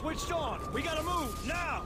switched on. We gotta move, now!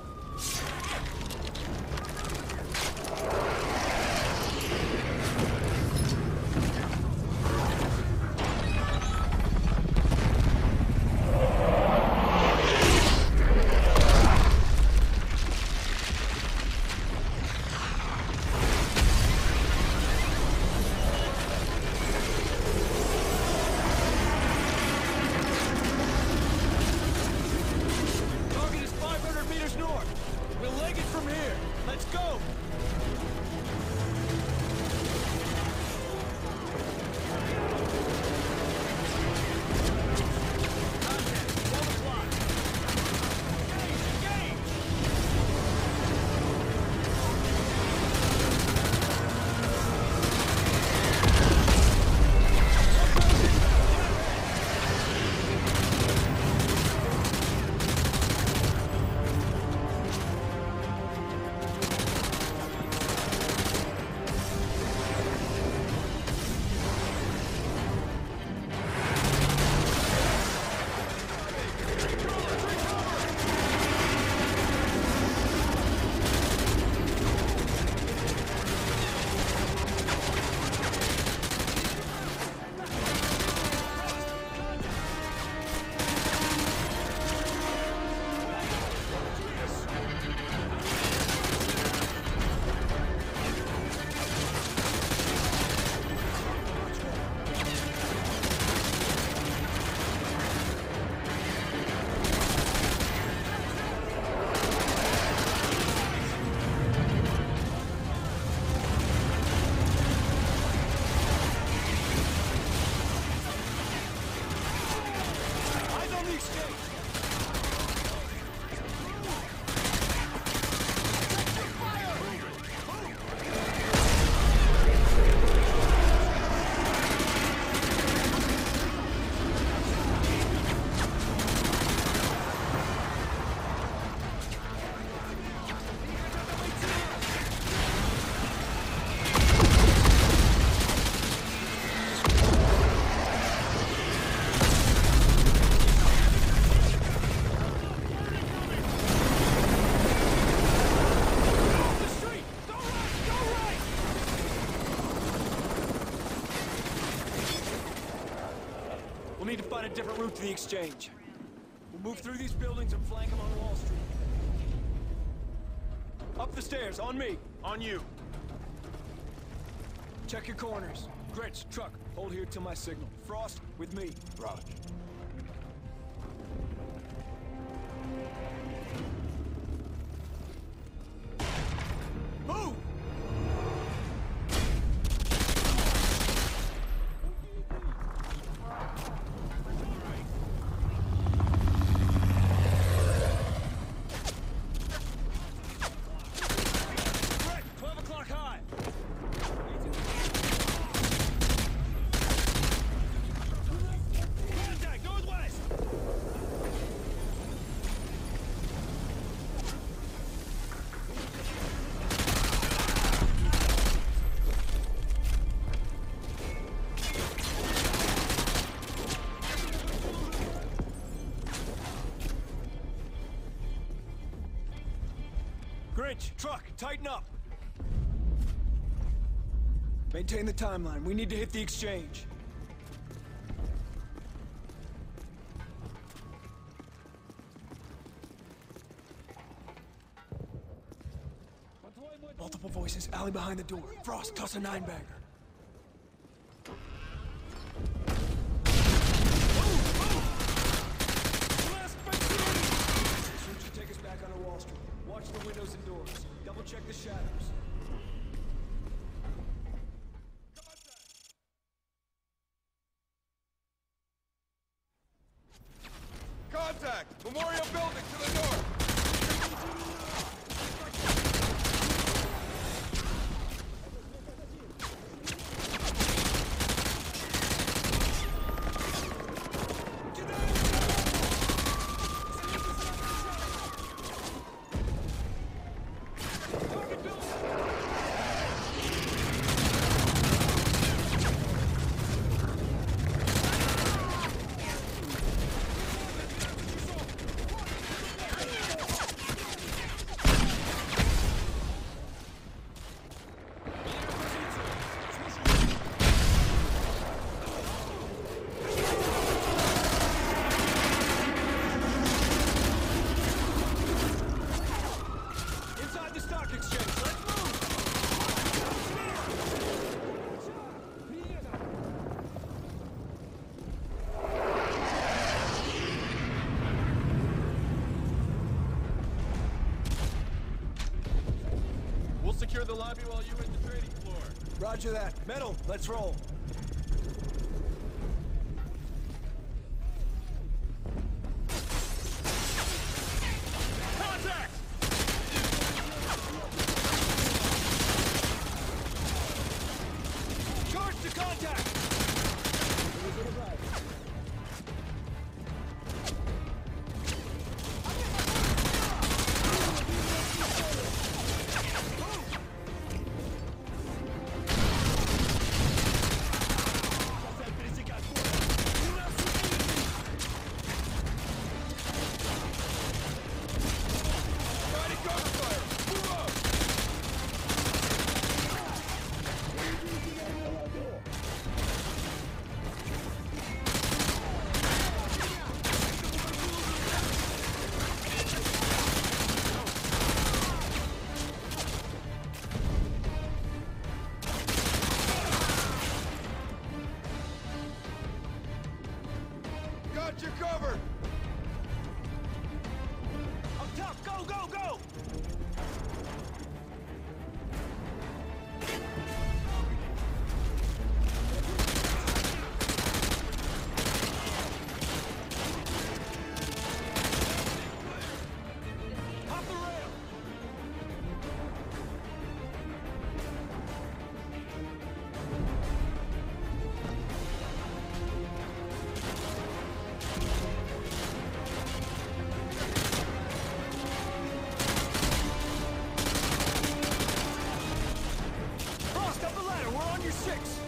Need to find a different route to the exchange. We'll move through these buildings and flank them on Wall Street. Up the stairs, on me. On you. Check your corners. Gritch, truck, hold here till my signal. Frost, with me. Roger. Move! Grinch, truck, tighten up! Maintain the timeline. We need to hit the exchange. Multiple voices. Alley behind the door. Frost, toss a 9-bagger. Watch the windows and doors. Double check the shadows. Contact! Memorial Building to the north! Target building! Roger that. Metal, let's roll. Contact! Charge to contact! Got you covered! Up top, go, go, go! Hop the rail! Frost, up the ladder, we're on your 6.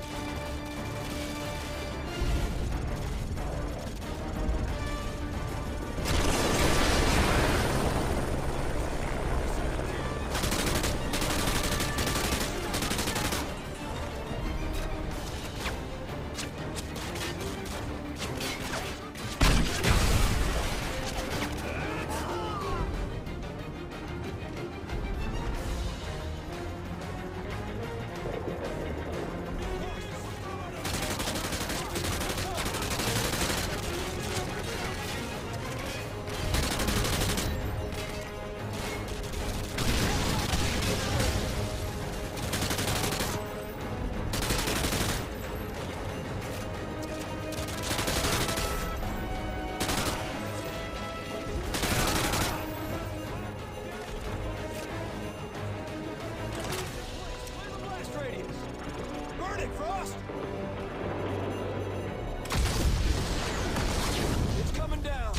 Blast radius! Burn it, Frost! It's coming down!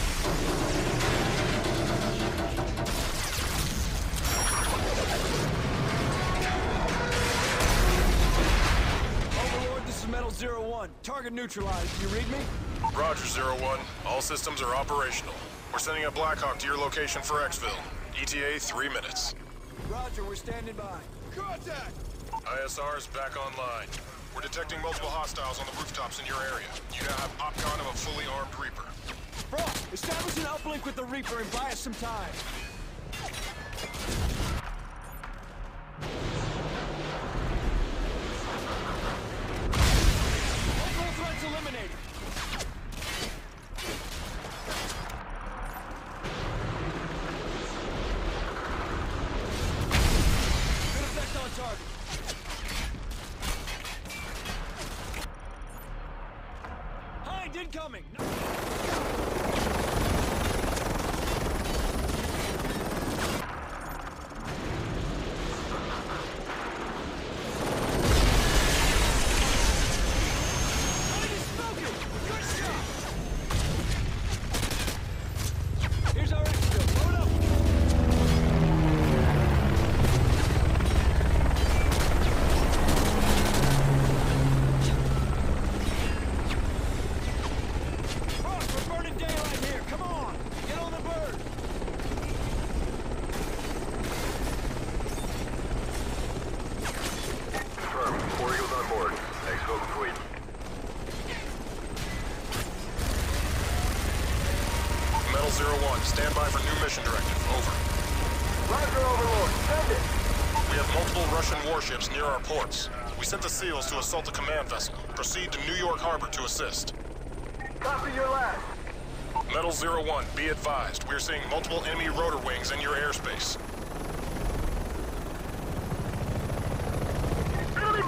Overlord, this is Metal 01. Target neutralized. You read me? Roger, 01. All systems are operational. We're sending a Blackhawk to your location for exfil. ETA 3 minutes. Roger, we're standing by. Contact! ISR is back online. We're detecting multiple hostiles on the rooftops in your area. You now have OpCon of a fully armed Reaper. Frost, establish an uplink with the Reaper and buy us some time. Local threats eliminated. Good effect on target. Hind incoming! Hind is smoking! Good shot! Here's our exfil. Load up! Frost, we're burning daylight here. Come on! Get on the bird! Confirmed. 4 Eagles on board. Exfil complete. Metal 01, stand by for new mission directive. Over. Roger, Overlord. Send it! We have multiple Russian warships near our ports. We sent the SEALs to assault the command vessel. Proceed to New York Harbor to assist. Copy your last. Metal 01, be advised. We're seeing multiple enemy rotor wings in your airspace. Enemy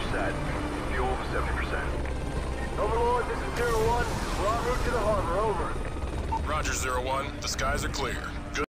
set. Fuel 70%. Overlord, this is 0-1. We're en route to the harbor. Over. Roger, 0-1. The skies are clear.